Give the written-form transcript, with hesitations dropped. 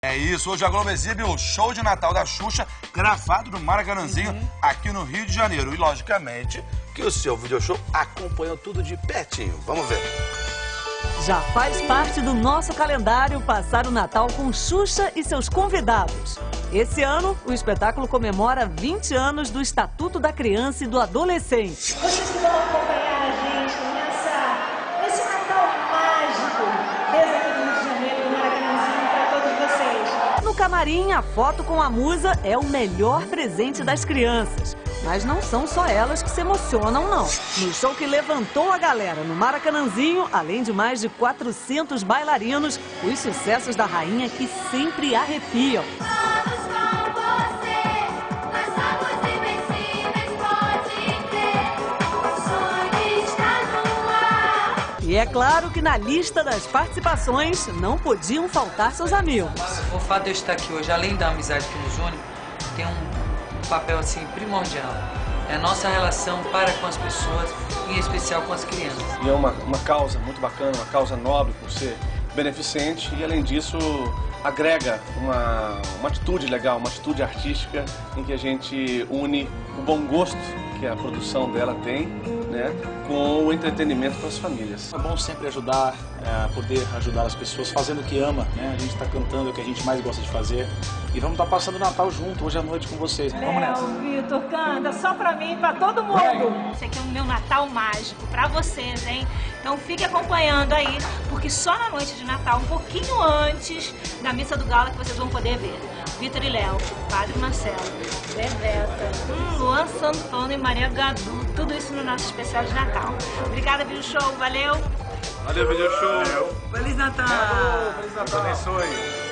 É isso, hoje a Globo exibe o show de Natal da Xuxa, gravado no Maracanãzinho, aqui no Rio de Janeiro. E, logicamente, que o seu video show acompanhou tudo de pertinho. Vamos ver. Já faz parte do nosso calendário passar o Natal com Xuxa e seus convidados. Esse ano, o espetáculo comemora 20 anos do Estatuto da Criança e do Adolescente. Vocês que vão acompanhar a gente nesse Natal mágico, desde aqui do Rio de Janeiro, do Maracanãzinho, para todos vocês. No camarim, a foto com a musa é o melhor presente das crianças. Mas não são só elas que se emocionam, não. No show que levantou a galera no Maracanãzinho, além de mais de 400 bailarinos, os sucessos da rainha que sempre arrepiam. E é claro que na lista das participações não podiam faltar seus amigos. O fato de eu estar aqui hoje, além da amizade que nos une, tem um papel assim primordial. É a nossa relação para com as pessoas, em especial com as crianças. E é uma causa muito bacana, uma causa nobre por ser beneficente e, além disso, agrega uma atitude legal, uma atitude artística em que a gente une o bom gosto que a produção dela tem, né, com o entretenimento para as famílias. É bom sempre ajudar, poder ajudar as pessoas fazendo o que ama, né? A gente está cantando o que a gente mais gosta de fazer e vamos estar passando o Natal junto hoje à noite com vocês. Vamos nessa. Vitor, canta só pra mim e pra todo mundo. Esse aqui é o meu Natal mágico pra vocês, hein? Então fique acompanhando aí, porque só na noite de Natal, um pouquinho antes da Missa do Gala, que vocês vão poder ver Vitor e Léo, Padre Marcelo, Bebeta, Luan Santana e Maria Gadu, tudo isso no nosso especial de Natal. Obrigada, Video Show, valeu! Valeu, Video Show! Feliz Natal! Feliz Natal! Abençoe!